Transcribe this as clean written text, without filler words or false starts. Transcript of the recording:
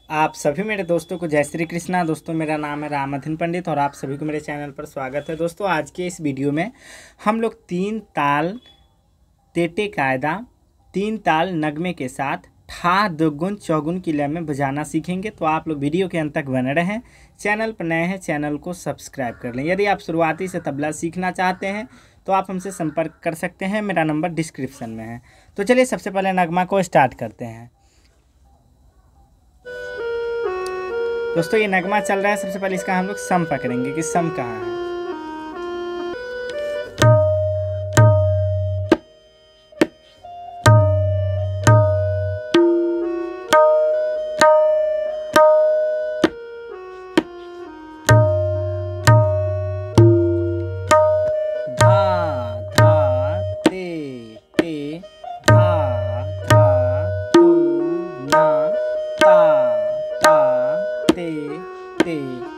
आप सभी मेरे दोस्तों को जय श्री कृष्णा। दोस्तों, मेरा नाम है रामधन पंडित और आप सभी को मेरे चैनल पर स्वागत है। दोस्तों, आज के इस वीडियो में हम लोग तीन ताल तेटे कायदा, तीन ताल नगमे के साथ ठा दोगुन चौगुन की लय में बजाना सीखेंगे। तो आप लोग वीडियो के अंत तक बने रहें। चैनल पर नए हैं, चैनल को सब्सक्राइब कर लें। यदि आप शुरुआती से तबला सीखना चाहते हैं तो आप हमसे संपर्क कर सकते हैं, मेरा नंबर डिस्क्रिप्शन में है। तो चलिए सबसे पहले नगमा को स्टार्ट करते हैं। दोस्तों, ये नगमा चल रहा है। सबसे पहले इसका हम लोग सम पकड़ेंगे कि सम कहाँ है। धा धा ते धा धा तू ना ता ता ते